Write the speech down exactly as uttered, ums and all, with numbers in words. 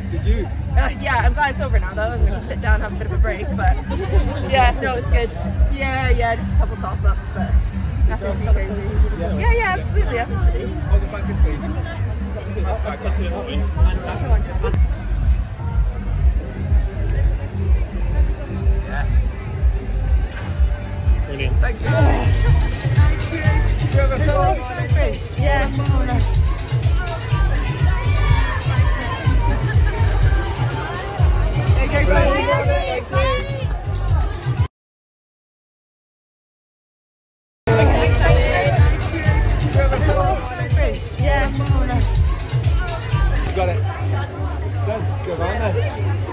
Did you? Uh, yeah, I'm glad it's over now though. I'm going to sit down and have a bit of a break, but yeah, no, it's good. Yeah, yeah, just a couple top ups, but nothing too crazy. Yeah, yeah, absolutely, absolutely. Hold the back this week. Yes. Brilliant. Thank you. Do you have a photo on your face? Yeah. Thank you. Yeah. You got it. Good. Good on there.